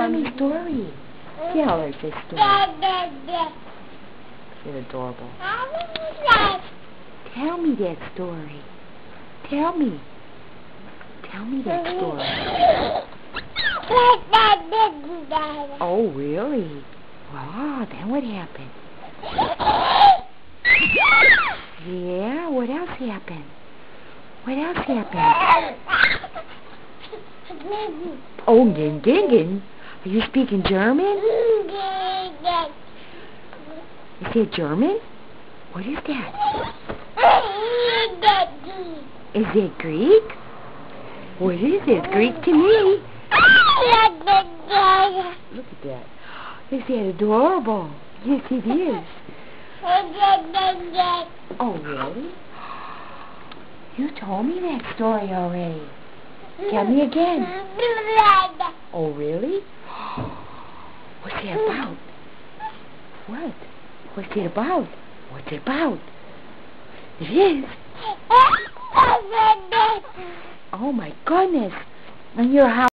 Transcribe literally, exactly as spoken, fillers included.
me a story. Tell her this story. She's adorable. Tell me that story. Tell me. Tell me that story. Oh, really? Wow, then what happened? Yeah, what else happened? What else happened? Oh, gin gin. Are you speaking German? Is that German? What is that? Is it Greek? What is it? Greek to me. Look at that. Is that adorable? Yes, it is. Oh, really? You told me that story already. Tell me again. Oh, really? What's it about? What? What's it about? What's it about? It is. Oh, my goodness. And your house.